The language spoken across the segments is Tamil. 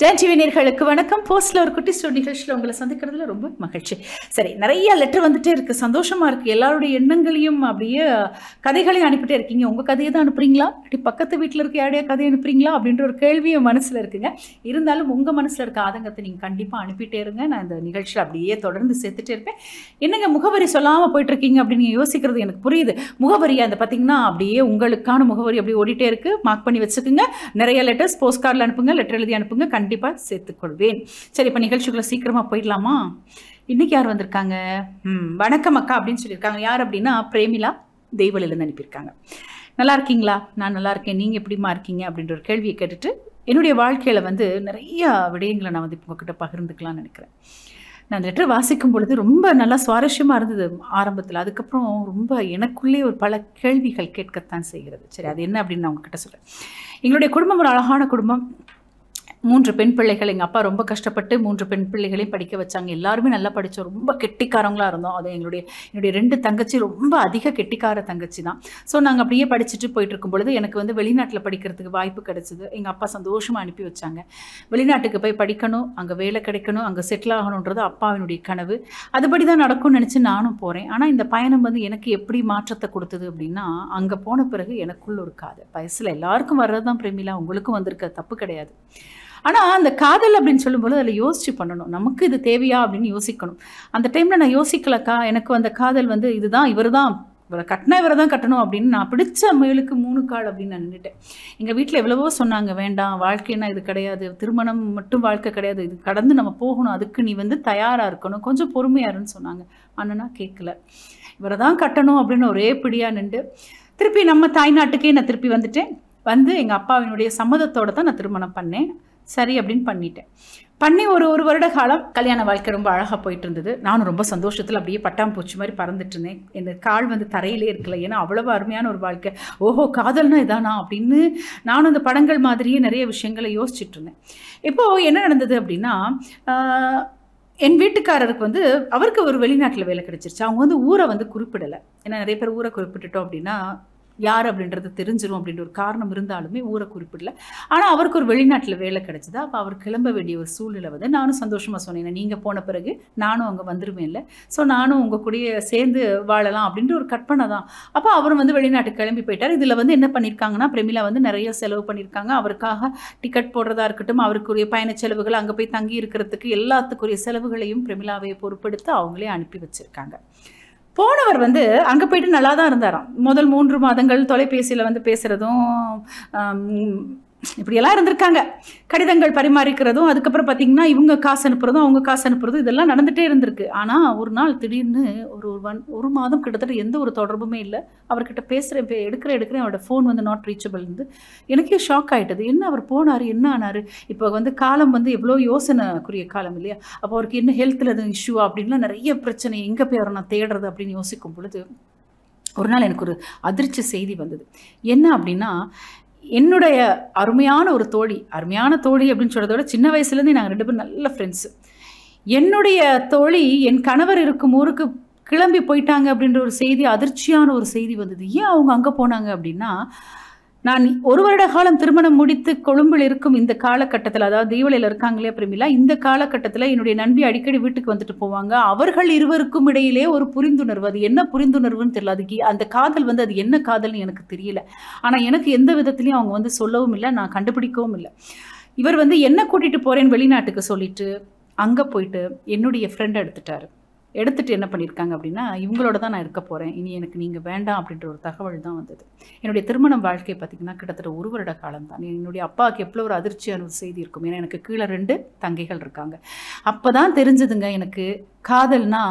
டான் டிவி நேயர்களுக்கு வணக்கம். போஸ்ட்ல ஒரு குட்டி ஸ்டோரி நிகழ்ச்சியில் உங்களை சந்திக்கிறதுல ரொம்ப மகிழ்ச்சி. சரி, நிறைய லெட்டர் வந்துட்டே இருக்கு, சந்தோஷமா இருக்கு. எல்லாருடைய எண்ணங்களையும் அப்படியே கதைகளையும் அனுப்பிட்டே இருக்கீங்க. உங்க கதையை தான் அனுப்புறீங்களா, அப்படி பக்கத்து வீட்டில் இருக்க யாரையா கதையை அனுப்புறீங்களா அப்படின்ற ஒரு கேள்வியும் மனசுல இருக்குங்க. இருந்தாலும் உங்க மனசுல இருக்க ஆதங்கத்தை நீங்க கண்டிப்பா அனுப்பிட்டே இருங்க. நான் இந்த நிகழ்ச்சியில் அப்படியே தொடர்ந்து சேர்த்துட்டே இருப்பேன். என்னங்க முகவரி சொல்லாம போயிட்டு இருக்கீங்க அப்படின்னு நீங்க யோசிக்கிறது எனக்கு புரியுது. முகவரி அந்த பார்த்தீங்கன்னா அப்படியே உங்களுக்கான முகவரி அப்படியே ஓடிட்டே இருக்கு. மார்க் பண்ணி வச்சுக்கோங்க. நிறைய லெட்டர்ஸ் போஸ்ட் கார்டில் அனுப்புங்க, லெட்டர் எழுதி அனுப்புங்க, கண்டிப்பாக சேர்த்துக்கொள்வேன். சரி, இப்போ நிகழ்ச்சிக்குள்ள சீக்கிரமாக போயிடலாமா? இன்னைக்கு யார் வந்திருக்காங்க? வணக்கம் அக்கா அப்படின்னு சொல்லியிருக்காங்க. யார் அப்படின்னா பிரேமிலா தெய்வலிலேருந்து அனுப்பியிருக்காங்க. நல்லா இருக்கீங்களா? நான் நல்லா இருக்கேன். நீங்கள் எப்படிமா இருக்கீங்க அப்படின்ற ஒரு கேள்வியை கேட்டுட்டு என்னுடைய வாழ்க்கையில் நிறைய விடயங்களை நான் இப்போ உங்ககிட்ட பகிர்ந்துக்கலாம்னு நினைக்கிறேன். நான் லெட்டர் வாசிக்கும் பொழுது ரொம்ப நல்லா சுவாரஸ்யமாக இருந்தது ஆரம்பத்தில். அதுக்கப்புறம் ரொம்ப எனக்குள்ளே ஒரு பல கேள்விகள் கேட்கத்தான் செய்கிறது. சரி, அது என்ன அப்படின்னு நான் உங்ககிட்ட சொல்கிறேன். எங்களுடைய குடும்பம் ஒரு அழகான குடும்பம். 3 பெண் பிள்ளைகள். எங்கள் அப்பா ரொம்ப கஷ்டப்பட்டு 3 பெண் பிள்ளைகளையும் படிக்க வச்சாங்க. எல்லாருமே நல்லா படித்தோம். ரொம்ப கெட்டிக்காரங்களாக இருந்தோம். அது என்னுடைய 2 தங்கச்சி ரொம்ப அதிக கெட்டிக்கார தங்கச்சி தான். ஸோ நாங்கள் அப்படியே படிச்சுட்டு போயிட்டு இருக்கும் பொழுது எனக்கு வெளிநாட்டில் படிக்கிறதுக்கு வாய்ப்பு கிடைச்சிது. எங்கள் அப்பா சந்தோஷமாக அனுப்பி வச்சாங்க. வெளிநாட்டுக்கு போய் படிக்கணும், அங்கே வேலை கிடைக்கணும், அங்கே செட்டில் ஆகணுன்றது அப்பாவினுடைய கனவு. அதுபடி தான் நடக்கும்னு நினச்சி நானும் போகிறேன். ஆனால் இந்த பயணம் எனக்கு எப்படி மாற்றத்தை கொடுத்தது அப்படின்னா, அங்கே போன பிறகு எனக்குள்ள ஒரு காதல். வயசில் எல்லாருக்கும் வர்றது தான் பிரேமிலா, உங்களுக்கும் வந்திருக்க, தப்பு கிடையாது. ஆனால் அந்த காதல் அப்படின்னு சொல்லும்போது அதில் யோசிச்சு பண்ணணும். நமக்கு இது தேவையா அப்படின்னு யோசிக்கணும். அந்த டைமில் நான் யோசிக்கலக்கா. எனக்கு அந்த காதல் இதுதான், இவர் தான், இவரை கட்டினா இவரை தான் கட்டணும் அப்படின்னு நான் பிடிச்ச முயலுக்கு 3 கால் அப்படின்னு நான் நின்றுட்டேன். எங்கள் வீட்டில் எவ்வளவோ சொன்னாங்க, வேண்டாம், வாழ்க்கைன்னா இது கிடையாது, திருமணம் மட்டும் வாழ்க்கை கிடையாது, இது கடந்து நம்ம போகணும், அதுக்கு நீ தயாராக இருக்கணும், கொஞ்சம் பொறுமையாருன்னு சொன்னாங்க. ஆனால் நான் கேட்கல. இவரை தான் கட்டணும் அப்படின்னு ஒரே பிடியாக நின்று திருப்பி நம்ம தாய்நாட்டுக்கே நான் திருப்பி வந்துட்டேன். எங்கள் அப்பாவினுடைய சம்மதத்தோடு தான் நான் திருமணம் பண்ணேன். சரி அப்படின்னு பண்ணிட்டேன். பண்ணி ஒரு வருட காலம் கல்யாண வாழ்க்கை ரொம்ப அழகாக போயிட்டு இருந்தது. நானும் ரொம்ப சந்தோஷத்தில் அப்படியே பட்டாம்பூச்சி மாதிரி பறந்துட்டு இருந்தேன். என் கால் தரையிலே இருக்கல. ஏன்னா அவ்வளவு அருமையான ஒரு வாழ்க்கை. ஓஹோ, காதல்னா இதானா அப்படின்னு நானும் அந்த படங்கள் மாதிரியே நிறைய விஷயங்களை யோசிச்சுட்டு இருந்தேன். இப்போது என்ன நடந்தது அப்படின்னா, என் வீட்டுக்காரருக்கு அவருக்கு ஒரு வெளிநாட்டில் வேலை கிடைச்சிருச்சு. அவங்க ஊரை குறிப்பிடலை. ஏன்னா நிறைய பேர் ஊரை குறிப்பிட்டுட்டோம் அப்படின்னா யார் அப்படின்றது தெரிஞ்சிடும் அப்படின்ற ஒரு காரணம் இருந்தாலுமே ஊரை குறிப்பிடல. ஆனால் அவருக்கு ஒரு வெளிநாட்டில் வேலை கிடைச்சது. அப்போ அவர் கிளம்ப வேண்டிய ஒரு சூழ்நிலை நானும் சந்தோஷமாக சொன்னேன், நீங்கள் போன பிறகு நானும் அங்கே வந்துடுவேன் இல்லை, ஸோ நானும் உங்கள் கூடயே சேர்ந்து வாழலாம் அப்படின்ற ஒரு கற்பனை தான். அப்போ அவர் வெளிநாட்டுக்கு கிளம்பி போயிட்டார். இதில் என்ன பண்ணியிருக்காங்கன்னா, பிரேமிலா நிறைய செலவு பண்ணியிருக்காங்க. அவருக்காக டிக்கெட் போடுறதா இருக்கட்டும், அவருக்குரிய பயண செலவுகள், அங்கே போய் தங்கி இருக்கிறதுக்கு எல்லாத்துக்குரிய செலவுகளையும் பிரேமிலாவை பொறுப்பெடுத்து அவங்களே அனுப்பி வச்சுருக்காங்க. போனவர் அங்கே போயிட்டு நல்லா தான் இருந்தாராம். முதல் 3 மாதங்கள் தொலைபேசியில் பேசுகிறதும் இப்படியெல்லாம் இருந்திருக்காங்க. கடிதங்கள் பரிமாறிக்கிறதும், அதுக்கப்புறம் பார்த்திங்கன்னா இவங்க காசு அனுப்புறதும் அவங்க காசு அனுப்புறதும் இதெல்லாம் நடந்துகிட்டே இருந்திருக்கு. ஆனால் ஒரு நாள் திடீர்னு ஒரு மாதம் கிட்டத்தட்ட எந்த ஒரு தொடர்புமே இல்லை. அவர்கிட்ட பேசுகிறேன், எடுக்கிறேன், அவரோட ஃபோன் நாட் ரீச்சபிள் இருந்து எனக்கே ஷாக் ஆகிட்டது. என்ன அவர் போனார், என்ன ஆனார்? இப்போ காலம் எவ்வளோ யோசனைக்குரிய காலம் இல்லையா? அப்போ அவருக்கு என்ன ஹெல்த்தில் எதுவும் இஷ்யூவா அப்படின்லாம் நிறைய பிரச்சனை, எங்கே போய் அவரை நான் தேடுறது அப்படின்னு யோசிக்கும் பொழுது ஒரு நாள் எனக்கு ஒரு அதிர்ச்சி செய்தி வந்தது. என்ன அப்படின்னா, என்னுடைய அருமையான தோழி அப்படின்னு சொல்கிறத விட சின்ன வயசுலேருந்தே நாங்கள் 2 பேரும் நல்ல ஃப்ரெண்ட்ஸு. என்னுடைய தோழி என் கணவர் இருக்கும் ஊருக்கு கிளம்பி போயிட்டாங்க அப்படின்ற ஒரு செய்தி, அதிர்ச்சியான ஒரு செய்தி வந்தது. ஏன் அவங்க அங்கே போனாங்க அப்படின்னா, நான் 1 வருட காலம் திருமணம் முடித்து கொழும்பில் இருக்கும் இந்த காலகட்டத்தில், அதாவது தீவலையில் இருக்காங்களே பிரேமிலா, இந்த காலகட்டத்தில் என்னுடைய நண்பி அடிக்கடி வீட்டுக்கு வந்துட்டு போவாங்க. அவர்கள் இருவருக்கும் இடையிலே ஒரு புரிந்துணர்வு. அது என்ன புரிந்துணர்வுன்னு தெரியல. அதுக்கு அந்த காதல் அது என்ன காதல்னு எனக்கு தெரியல. ஆனால் எனக்கு எந்த விதத்துலையும் அவங்க சொல்லவும் இல்லை, நான் கண்டுபிடிக்கவும் இல்லை. இவர் என்ன கூட்டிகிட்டு போகிறேன்னு வெளிநாட்டுக்கு சொல்லிட்டு அங்கே போயிட்டு என்னுடைய ஃப்ரெண்டை எடுத்துகிட்டு என்ன பண்ணியிருக்காங்க அப்படின்னா, இவங்களோட தான் நான் இருக்க போகிறேன், இனி எனக்கு நீங்கள் வேண்டாம் அப்படின்ற ஒரு தகவல் தான் வந்தது. என்னுடைய திருமணம் வாழ்க்கை பார்த்திங்கன்னா கிட்டத்தட்ட 1 வருட காலம் தான். என்னுடைய அப்பாவுக்கு எவ்வளோ ஒரு அதிர்ச்சியான ஒரு செய்தி இருக்கும். ஏன்னா எனக்கு கீழே 2 தங்கைகள் இருக்காங்க. அப்போ தான் தெரிஞ்சதுங்க எனக்கு காதல்னா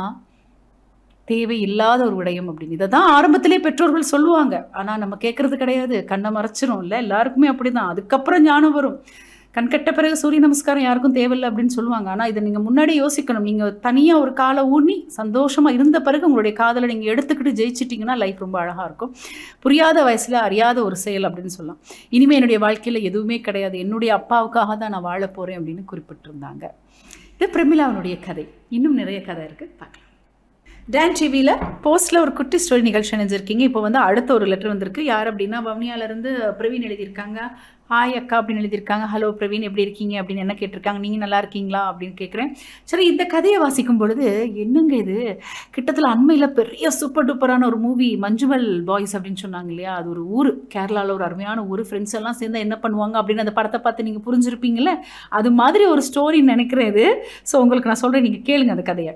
தேவையில்லாத ஒரு விடயம் அப்படின்னு. இதை தான் ஆரம்பத்திலே பெற்றோர்கள் சொல்லுவாங்க. ஆனால் நம்ம கேட்குறது கிடையாது, கண்ணை மறைச்சிரும் இல்லை, எல்லாருக்குமே அப்படி தான். அதுக்கப்புறம் ஞானம் வரும். கண்கட்ட பிறகு சூரிய நமஸ்காரம் யாருக்கும் தேவையில்லை அப்படின்னு சொல்லுவாங்க. ஆனால் இதை நீங்கள் முன்னாடி யோசிக்கணும். நீங்கள் தனியாக ஒரு காலை ஊனி சந்தோஷமாக இருந்த பிறகு உங்களுடைய காதலை நீங்கள் எடுத்துக்கிட்டு ஜெயிச்சிட்டிங்கன்னா லைஃப் ரொம்ப அழகாக இருக்கும். புரியாத வயசில் அறியாத ஒரு செயல் அப்படின்னு சொல்லலாம். இனிமேல் என்னுடைய வாழ்க்கையில் எதுவுமே கிடையாது, என்னுடைய அப்பாவுக்காக தான் நான் வாழ போகிறேன் அப்படின்னு குறிப்பிட்டிருந்தாங்க. இது பிரேமிலாவினுடைய கதை. இன்னும் நிறைய கதை இருக்குது, பார்க்கலாம். டான் டிவியில் போஸ்ட்டில் ஒரு குட்டி ஸ்டோரி நிகழ்ச்சி நினைஞ்சிருக்கீங்க. இப்போ அடுத்த ஒரு லெட்டர் வந்திருக்கு. யார் அப்படின்னா, வவுனியாவிலேருந்து பிரவீன் எழுதியிருக்காங்க. ஹாய் அக்கா அப்படின்னு எழுதியிருக்காங்க. ஹலோ பிரவீன் எப்படி இருக்கீங்க அப்படின்னு என்ன கேட்டிருக்காங்க. நீங்கள் நல்லா இருக்கீங்களா அப்படின்னு கேட்குறேன். சரி, இந்த கதையை வாசிக்கும் பொழுது என்னங்க இது கிட்டத்தில் அண்மையில் பெரிய சூப்பர் டூப்பரான ஒரு மூவி மஞ்சுமல் பாய்ஸ் அப்படின்னு சொன்னாங்க இல்லையா? அது ஒரு ஊர், கேரளாவில் ஒரு அருமையான ஊர். ஃப்ரெண்ட்ஸ் எல்லாம் சேர்ந்து என்ன பண்ணுவாங்க அப்படின்னு அந்த படத்தை பார்த்து நீங்கள் புரிஞ்சிருப்பீங்களே, அது மாதிரி ஒரு ஸ்டோரின்னு நினைக்கிறேன் இது. ஸோ உங்களுக்கு நான் சொல்கிறேன், நீங்கள் கேளுங்க அந்த கதையை.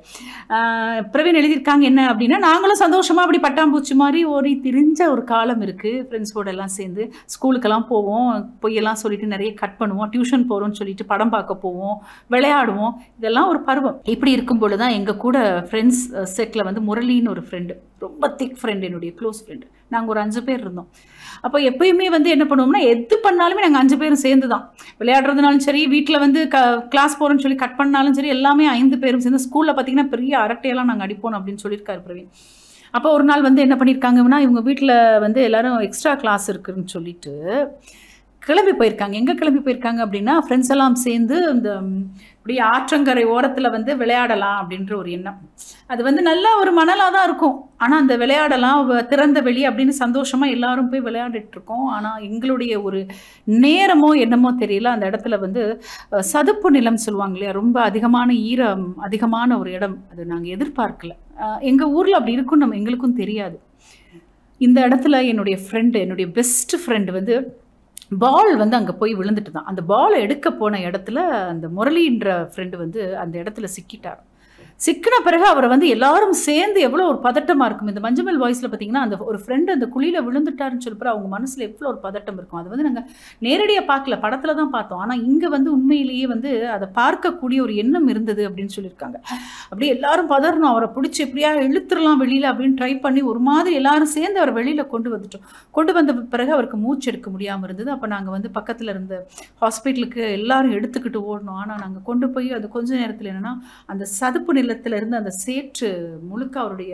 பிரவீன் எழுதியிருக்காங்க என்ன அப்படின்னா, நாங்களும் சந்தோஷமாக அப்படி பட்டாம்பூச்சி மாதிரி ஓடி திரிஞ்ச ஒரு காலம் இருக்குது. ஃப்ரெண்ட்ஸோட எல்லாம் சேர்ந்து ஸ்கூலுக்கெல்லாம் போவோம், பொய்யெல்லாம் சொல்லிட்டு நிறைய கட் பண்ணுவோம், டியூஷன் போகிறோம்னு சொல்லிட்டு படம் பார்க்க போவோம், விளையாடுவோம். இதெல்லாம் ஒரு பருவம். இப்படி இருக்கும்பொழுது தான் எங்கள் கூட ஃப்ரெண்ட்ஸ் செட்டில் வந்து முரளின்னு ஒரு ஃப்ரெண்டு, ரொம்ப திக் ஃப்ரெண்டு, என்னுடைய க்ளோஸ் ஃப்ரெண்டு. நாங்கள் ஒரு 5 பேர் இருந்தோம். அப்போ எப்பயுமே வந்து என்ன பண்ணுவோம்னா, எது பண்ணாலுமே நாங்கள் 5 பேரும் சேர்ந்து தான் விளையாடுறதுனாலும் சரி, வீட்டில் வந்து கிளாஸ் போகிறோன்னு சொல்லி கட் பண்ணாலும் சரி, எல்லாமே 5 பேரும் சேர்ந்து. ஸ்கூலில் பார்த்தீங்கன்னா பெரிய அரட்டையெல்லாம் நாங்கள் அடிப்போம் அப்படின்னு சொல்லியிருக்காரு பிரவீன். அப்போ ஒரு நாள் வந்து என்ன பண்ணியிருக்காங்கன்னா, இவங்க வீட்டில் வந்து எல்லோரும் எக்ஸ்ட்ரா கிளாஸ் இருக்குதுன்னு சொல்லிட்டு கிளம்பி போயிருக்காங்க. எங்கே கிளம்பி போயிருக்காங்க அப்படின்னா, ஃப்ரெண்ட்ஸ் எல்லாம் சேர்ந்து இந்த இப்படி ஆற்றங்கரை ஓரத்தில் வந்து விளையாடலாம் அப்படின்ற ஒரு எண்ணம். அது வந்து நல்ல ஒரு மணலாக தான் இருக்கும். ஆனால் அந்த விளையாடலாம், திறந்த வெளி அப்படின்னு சந்தோஷமாக எல்லாரும் போய் விளையாடிட்டுருக்கோம். ஆனால் எங்களுடைய ஒரு நேரமோ என்னமோ தெரியல, அந்த இடத்துல வந்து சதுப்பு நிலம் சொல்லுவாங்க இல்லையா, ரொம்ப அதிகமான ஈரம் அதிகமான ஒரு இடம். அது நாங்கள் எதிர்பார்க்கல. எங்கள் ஊரில் அப்படி இருக்குன்னு எங்களுக்கும் தெரியாது. இந்த இடத்துல என்னுடைய ஃப்ரெண்டு, என்னுடைய பெஸ்ட் ஃப்ரெண்டு வந்து பால் வந்து அங்கே போய் விழுந்துட்டு தான். அந்த பாலை எடுக்க போன இடத்துல அந்த முரளின்ற ஃப்ரெண்டு வந்து அந்த இடத்துல சிக்கிட்டார். சிக்கின பிறகு அவரை வந்து எல்லாரும் சேர்ந்து எவ்வளோ ஒரு பதட்டமாக இருக்கும். இந்த மஞ்சுமல் வாய்ஸில் பார்த்தீங்கன்னா, அந்த ஒரு ஃப்ரெண்டு அந்த குழியில் விழுந்துட்டாருன்னு சொல்லிப்போ அவங்க மனசில் எவ்வளோ ஒரு பதட்டம் இருக்கும். அது வந்து நாங்கள் நேரடியாக பார்க்கல, படத்தில் தான் பார்த்தோம். ஆனால் இங்கே வந்து உண்மையிலேயே வந்து அதை பார்க்கக்கூடிய ஒரு எண்ணம் இருந்தது அப்படின்னு சொல்லியிருக்காங்க. அப்படியே எல்லாரும் பதறணும், அவரை பிடிச்சி எப்படியா இழுத்துடலாம் வெளியில் அப்படின்னு ட்ரை பண்ணி ஒரு மாதிரி எல்லாரும் சேர்ந்து அவரை வெளியில் கொண்டு வந்துட்டோம். கொண்டு வந்த பிறகு அவருக்கு மூச்சு எடுக்க முடியாமல் இருந்தது. அப்போ நாங்கள் வந்து பக்கத்தில் இருந்த ஹாஸ்பிட்டலுக்கு எல்லாரும் எடுத்துக்கிட்டு ஓடணும். ஆனால் நாங்கள் கொண்டு போய் அது கொஞ்ச நேரத்தில் என்னென்னா, அந்த சதுப்பு நிலத்தில் இருந்து அந்த சேற்று முழுக்க அவருடைய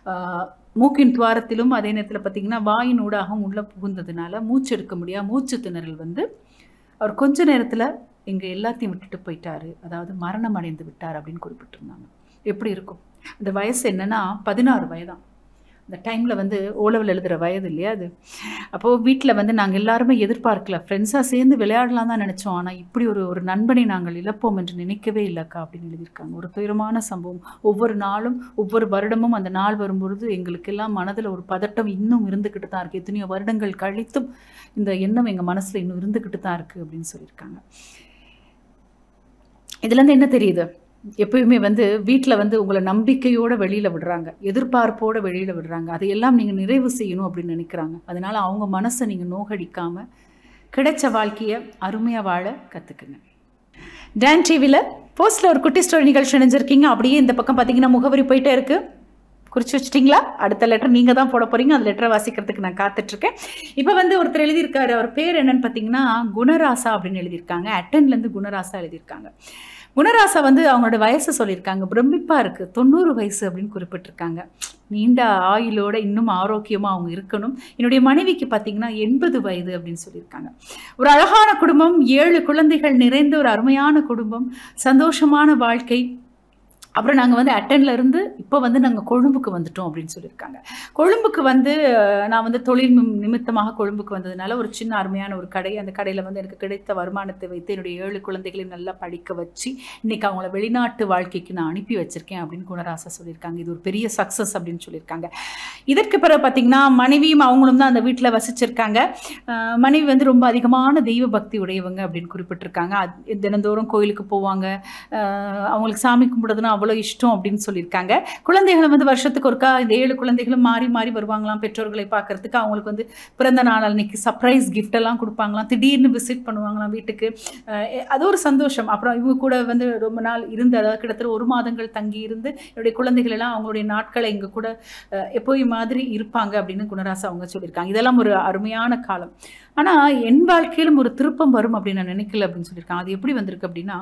மூக்கின் துவாரத்திலும் அதே நேரத்தில் பார்த்திங்கன்னா வாயின் ஊடாகவும் உள்ளே புகுந்ததுனால மூச்சு எடுக்க முடியாது, மூச்சு திணறல் வந்து அவர் கொஞ்ச நேரத்தில் எங்கள் எல்லாத்தையும் விட்டுட்டு போயிட்டார், அதாவது மரணம் அடைந்து விட்டார் அப்படின்னு குறிப்பிட்டிருந்தாங்க. எப்படி இருக்கும்? அந்த வயசு என்னென்னா 16 வயதான். அந்த டைமில் வந்து ஓலவில் எழுதுகிற வயது இல்லையா அது. அப்போது வீட்டில் வந்து நாங்கள் எல்லாருமே எதிர்பார்க்கல, ஃப்ரெண்ட்ஸாக சேர்ந்து விளையாடலாம் தான் நினச்சோம். ஆனால் இப்படி ஒரு நண்பனை நாங்கள் இழப்போம் என்று நினைக்கவே இல்லைக்கா அப்படின்னு எழுதியிருக்காங்க. ஒரு துயரமான சம்பவம். ஒவ்வொரு நாளும் ஒவ்வொரு வருடமும் அந்த நாள் வரும்பொழுது எங்களுக்கெல்லாம் மனதில் ஒரு பதட்டம் இன்னும் இருந்துக்கிட்டு தான் இருக்குது. எத்தனையோ வருடங்கள் கழித்தும் இந்த எண்ணம் எங்கள் மனசில் இன்னும் இருந்துக்கிட்டு தான் இருக்குது அப்படின்னு சொல்லியிருக்காங்க. இதுலேருந்து என்ன தெரியுது? எப்பயுமே வந்து வீட்டில் வந்து உங்களை நம்பிக்கையோடு வெளியில் விடுறாங்க, எதிர்பார்ப்போடு வெளியில் விடுறாங்க. அதையெல்லாம் நீங்கள் நிறைவு செய்யணும் அப்படின்னு நினைக்கிறாங்க. அதனால் அவங்க மனசை நீங்கள் நோகடிக்காமல் கிடைச்ச வாழ்க்கையை அருமையாக வாழ கற்றுக்குங்க. டான் டிவியில் போஸ்ட்டில் ஒரு குட்டி ஸ்டோரி நிகழ்ச்சி நினைஞ்சிருக்கீங்க. அப்படியே இந்த பக்கம் பார்த்தீங்கன்னா முகவரி போயிட்டே இருக்குது. குறித்து வச்சிட்டிங்களா? அடுத்த லெட்டர் நீங்கள் தான் போட போகிறீங்க. அந்த லெட்டரை வாசிக்கிறதுக்கு நான் காத்துட்ருக்கேன். இப்போ வந்து ஒருத்தர் எழுதியிருக்காரு. அவர் பேர் என்னன்னு பார்த்தீங்கன்னா குணராசா அப்படின்னு எழுதியிருக்காங்க. அட்டன்லேருந்து குணராசா எழுதியிருக்காங்க. குணராசா வந்து அவங்களோட வயசை சொல்லியிருக்காங்க. பிரமிப்பாக இருக்குது, 90 வயசு அப்படின்னு குறிப்பிட்டிருக்காங்க. நீண்ட ஆயுளோட இன்னும் ஆரோக்கியமாக அவங்க இருக்கணும். என்னுடைய மனைவிக்கு பார்த்தீங்கன்னா 80 வயது அப்படின்னு சொல்லியிருக்காங்க. ஒரு அழகான குடும்பம், 7 குழந்தைகள் நிறைந்த ஒரு அருமையான குடும்பம், சந்தோஷமான வாழ்க்கை. அப்புறம் நாங்கள் வந்து அட்டன்ல இருந்து இப்போ வந்து நாங்கள் கொழும்புக்கு வந்துட்டோம் அப்படின்னு சொல்லியிருக்காங்க. கொழும்புக்கு வந்து நான் வந்து தொழில் நிமித்தமாக கொழும்புக்கு வந்ததுனால ஒரு சின்ன அருமையான ஒரு கடை, அந்த கடையில் வந்து எனக்கு கிடைத்த வருமானத்தை வைத்து என்னுடைய 7 குழந்தைகளையும் நல்லா படிக்க வச்சு இன்றைக்கி அவங்கள வெளிநாட்டு வாழ்க்கைக்கு நான் அனுப்பி வச்சுருக்கேன் அப்படின்னு குணராசா சொல்லியிருக்காங்க. இது ஒரு பெரிய சக்ஸஸ் அப்படின்னு சொல்லியிருக்காங்க. இதற்கு பிறகு பார்த்திங்கன்னா மனைவியும் அவங்களும் தான் அந்த வீட்டில் வசிச்சிருக்காங்க. மனைவி வந்து ரொம்ப அதிகமான தெய்வ பக்தி உடையவங்க அப்படின்னு குறிப்பிட்டிருக்காங்க. தினந்தோறும் கோயிலுக்கு போவாங்க, அவங்களுக்கு சாமி கும்பிடுறதுன்னா அவ்வளோ இஷ்டம் அப்படின்னு சொல்லியிருக்காங்க. குழந்தைகளை வந்து வருஷத்துக்கு ஒருக்கா இந்த 7 குழந்தைகளும் மாறி மாறி வருவாங்களாம் பெற்றோர்களை பார்க்கறதுக்கு. அவங்களுக்கு வந்து பிறந்த நாள் அன்னைக்கு சர்ப்ரைஸ் கிஃப்ட் எல்லாம் கொடுப்பாங்களாம், திடீர்னு விசிட் பண்ணுவாங்களாம் வீட்டுக்கு. அது ஒரு சந்தோஷம். அப்புறம் இவங்க கூட வந்து ரொம்ப நாள் இருந்து, அதாவது கிட்டத்தட்ட 1 மாதங்கள் தங்கி இருந்து என்னுடைய குழந்தைகள் எல்லாம் அவங்களுடைய நாட்களை இங்கே கூட எப்போயும் மாதிரி இருப்பாங்க அப்படின்னு குணராசா அவங்க சொல்லியிருக்காங்க. இதெல்லாம் ஒரு அருமையான காலம். ஆனால் என் வாழ்க்கையிலும் ஒரு திருப்பம் வரும் அப்படின்னு நான் நினைக்கல அப்படின்னு சொல்லியிருக்காங்க. அது எப்படி வந்திருக்கு அப்படின்னா,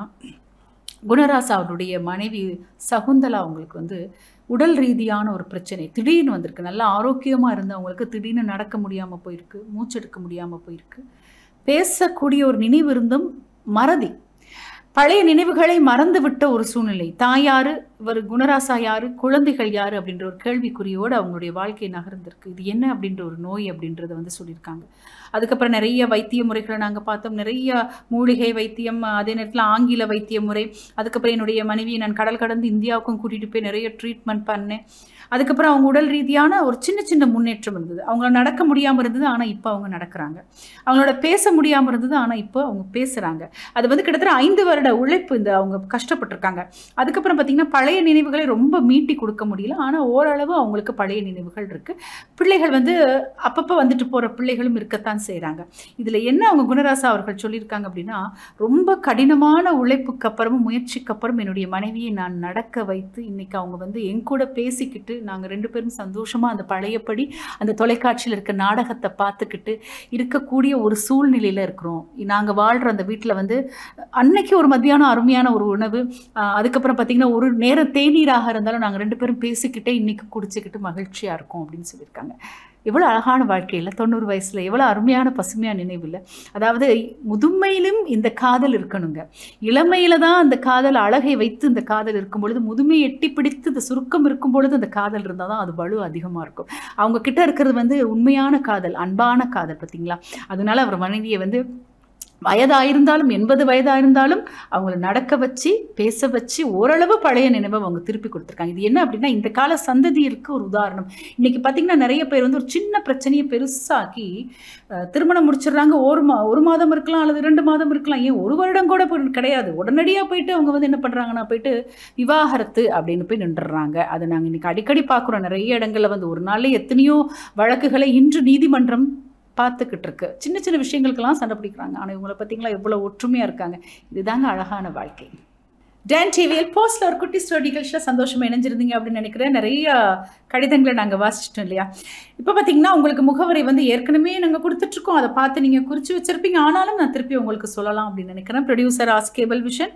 குணராசா அவருடைய மனைவி சகுந்தலா அவங்களுக்கு வந்து உடல் ரீதியான ஒரு பிரச்சனை திடீர்னு வந்திருக்கு. நல்லா ஆரோக்கியமாக இருந்து அவங்களுக்கு திடீர்னு நடக்க முடியாமல் போயிருக்கு, மூச்செடுக்க முடியாமல் போயிருக்கு. பேசக்கூடிய ஒரு நினைவு இருந்தும் மறதி, பழைய நினைவுகளை மறந்து விட்ட ஒரு சூழ்நிலை. தாயார் இவர் குணராசா யாரு, குழந்தைகள் யாரு அப்படின்ற ஒரு கேள்விக்குறியோடு அவங்களுடைய வாழ்க்கை நகர்ந்திருக்கு. இது என்ன அப்படின்ற ஒரு நோய் அப்படின்றத வந்து சொல்லியிருக்காங்க. அதுக்கப்புறம் நிறைய வைத்திய முறைகளை நாங்கள் பார்த்தோம். நிறைய மூலிகை வைத்தியம், அதே நேரத்தில் ஆங்கில வைத்திய முறை. அதுக்கப்புறம் என்னுடைய மனைவியை நான் கடல் கடந்து இந்தியாவுக்கும் கூட்டிகிட்டு போய் நிறைய ட்ரீட்மெண்ட் பண்ணேன். அதுக்கப்புறம் அவங்க உடல் ரீதியான ஒரு சின்ன சின்ன முன்னேற்றம் இருந்தது. அவங்கள நடக்க முடியாமல் இருந்தது, ஆனால் இப்போ அவங்க நடக்கிறாங்க. அவங்களோட பேச முடியாமல் இருந்தது, ஆனால் இப்போ அவங்க பேசுகிறாங்க. அது வந்து கிட்டத்தட்ட 5 வருட உழைப்பு இந்த அவங்க கஷ்டப்பட்டிருக்காங்க. அதுக்கப்புறம் பார்த்திங்கன்னா பழைய நினைவுகளை ரொம்ப மீட்டி கொடுக்க முடியல, ஆனால் ஓரளவு அவங்களுக்கு பழைய நினைவுகள் இருக்குது. பிள்ளைகள் வந்து அப்பப்போ வந்துட்டு போகிற பிள்ளைகளும் இருக்கத்தான் செய்கிறாங்க. இதில் என்ன அவங்க குணராசா அவர்கள் சொல்லியிருக்காங்க அப்படின்னா, ரொம்ப கடினமான உழைப்புக்கு அப்புறமும் முயற்சிக்கு அப்புறம் என்னுடைய மனைவியை நான் நடக்க வைத்து இன்னைக்கு அவங்க வந்து என் கூட பேசிக்கிட்டு நாங்கள் 2 பேரும் சந்தோஷமாக அந்த பழையபடி அந்த தொலைக்காட்சியில் இருக்க நாடகத்தை பார்த்துக்கிட்டு இருக்கக்கூடிய ஒரு சூழ்நிலையில் இருக்கிறோம். நாங்கள் வாழ்கிற அந்த வீட்டில் வந்து அன்னைக்கு ஒரு மத்தியானம் அருமையான ஒரு உணவு, அதுக்கப்புறம் பார்த்திங்கன்னா ஒரு நேரம் தேநீராக இருந்தாலும் நாங்கள் 2 பேரும் பேசிக்கிட்டே இன்னைக்கு குடிச்சிக்கிட்டு மகிழ்ச்சியாக இருக்கோம் அப்படின்னு சொல்லியிருக்காங்க. எவ்வளோ அழகான வாழ்க்கையில் 90 வயசில் எவ்வளோ அருமையான பசுமையான நினைவில். அதாவது முதுமையிலும் இந்த காதல் இருக்கணுங்க. இளமையில் தான் அந்த காதல் அழகை வைத்து இந்த காதல் இருக்கும் பொழுது, முதுமையை எட்டி பிடித்து இந்த சுருக்கம் இருக்கும் பொழுது அந்த காதல் இருந்தால் தான் அது வலு அதிகமாக இருக்கும். அவங்க கிட்ட இருக்கிறது வந்து உண்மையான காதல், அன்பான காதல். பார்த்தீங்களா? அதனால அவர் மனைவியை வந்து வயதாயிருந்தாலும் 80 வயதாயிருந்தாலும் அவங்கள நடக்க வச்சு பேச வச்சு ஓரளவு பழைய நினைவை அவங்க திருப்பி கொடுத்துருக்காங்க. இது என்ன அப்படின்னா இந்த கால சந்ததியிற்கு ஒரு உதாரணம். இன்னைக்கு பார்த்தீங்கன்னா நிறைய பேர் வந்து ஒரு சின்ன பிரச்சனையை பெருசாக்கி திருமணம் முடிச்சிடுறாங்க. ஒரு மாதம் இருக்கலாம் அல்லது 2 மாதம் இருக்கலாம், ஏன் 1 வருடம் கூட கிடையாது. உடனடியாக போயிட்டு அவங்க வந்து என்ன பண்ணுறாங்கன்னா போயிட்டு விவாகரத்து அப்படின்னு போய் நின்றுடுறாங்க. அதை நாங்கள் இன்னைக்கு அடிக்கடி பார்க்குறோம். நிறைய இடங்களில் வந்து ஒரு நாளில் எத்தனையோ வழக்குகளை இன்று நீதிமன்றம் பார்த்துக்கிட்டு இருக்கு. சின்ன சின்ன விஷயங்களுக்கெல்லாம் சண்டை பிடிக்கிறாங்க. ஆனால் இவங்களை பார்த்தீங்களா எவ்வளோ ஒற்றுமையாக இருக்காங்க. இதுதாங்க அழகான வாழ்க்கை. டான் டிவியில் போஸ்ட்ல ஒரு குட்டி ஸ்டோரி நிகழ்ச்சியில் சந்தோஷமாக இணைஞ்சிருந்தீங்க அப்படின்னு நினைக்கிறேன். நிறைய கடிதங்களை நாங்கள் வாசிச்சிட்டோம் இல்லையா? இப்போ பார்த்தீங்கன்னா உங்களுக்கு முகவரி வந்து ஏற்கனவே நாங்கள் கொடுத்துட்ருக்கோம். அதை பார்த்து நீங்கள் குறித்து வச்சிருப்பீங்க. ஆனாலும் நான் திருப்பி உங்களுக்கு சொல்லலாம் அப்படின்னு நினைக்கிறேன். Producer as cable vision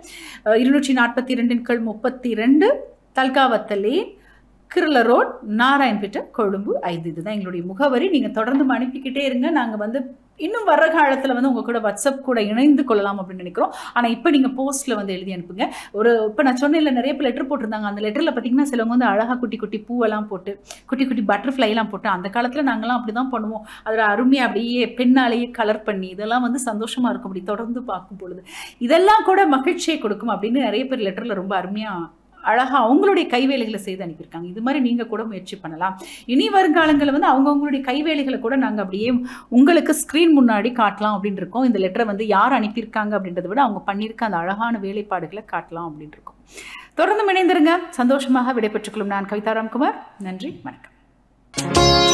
242/32 Talgawattale Kirula road, Narayanpettai, Colombo 5. இதுதான் எங்களுடைய முகவரி. நீங்கள் தொடர்ந்து அனுப்பிக்கிட்டே இருங்க. நாங்கள் வந்து இன்னும் வர்ற காலத்தில் வந்து உங்கள் கூட வாட்ஸ்அப் கூட இணைந்து கொள்ளலாம் அப்படின்னு நினைக்கிறோம். ஆனால் இப்போ நீங்கள் போஸ்ட்டில் வந்து எழுதி அனுப்புங்க. இப்போ நான் சொன்னேன் இல்லை, நிறைய பேர் லெட்டர் போட்டிருந்தாங்க. அந்த லெட்டரில் பார்த்தீங்கன்னா சிலவங்க வந்து அழகாக குட்டி குட்டி பூவெல்லாம் போட்டு குட்டி குட்டி பட்டர்ஃப்ளைலாம் போட்டு, அந்த காலத்தில் நாங்கள்லாம் அப்படி தான் பண்ணுவோம். அதில் அருமையாக அப்படியே பெண்ணாலேயே கலர் பண்ணி இதெல்லாம் வந்து சந்தோஷமாக இருக்கும். அப்படி தொடர்ந்து பார்க்கும் பொழுது இதெல்லாம் கூட மகிழ்ச்சியை கொடுக்கும் அப்படின்னு நிறைய பேர் லெட்டரில் ரொம்ப அருமையாக அழகாக அவங்களுடைய கைவேலைகளை செய்து அனுப்பியிருக்காங்க. இது மாதிரி நீங்கள் கூட முயற்சி பண்ணலாம். இனி வருங்காலங்களில் வந்து அவங்கவுங்களுடைய கைவேலைகளை கூட நாங்கள் அப்படியே உங்களுக்கு ஸ்க்ரீன் முன்னாடி காட்டலாம் அப்படின்னு இருக்கோம். இந்த லெட்டரை வந்து யார் அனுப்பியிருக்காங்க அப்படின்றத விட அவங்க பண்ணியிருக்க அந்த அழகான வேலைப்பாடுகளை காட்டலாம் அப்படின்னு இருக்கோம். தொடர்ந்து இணைந்திருங்க. சந்தோஷமாக விடைபெற்றுக்கொள்ளும் நான் கவிதா ராம்குமார். நன்றி, வணக்கம்.